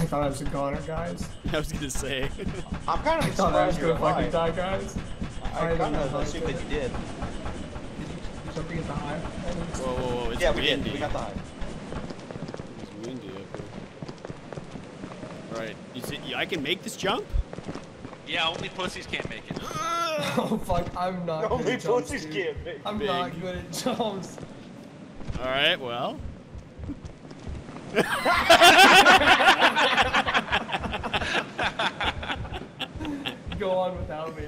thought I was a goner, guys. I was gonna say. I'm kind I of thought I was surprised gonna you're fucking alive. die, guys. I kind of assumed that you did. Did something at the high? Whoa, whoa, whoa! It's Yeah, we windy. did. We got the high. It's windy up here. All right, I can make this jump. Yeah, only pussies can't make it. Oh fuck, I'm not good Only at jumps, pussies dude. can't make I'm big. not good at jumps. All right, well. Go on without me.